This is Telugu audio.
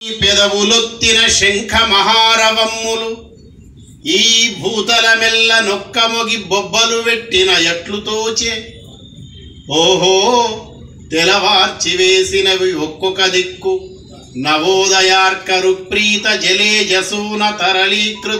పెదవులొత్తిన శంఖ మహారవమ్ములు ఈ భూతల మెల్ల నొక్కమొగి బొబ్బలు వెట్టిన ఎట్లు తోచే ఓహో తెలవార్చి వేసినవి ఒక్కొక్క దిక్కు నవోదయార్కరు ప్రీత జలే జసూన తరళీకృత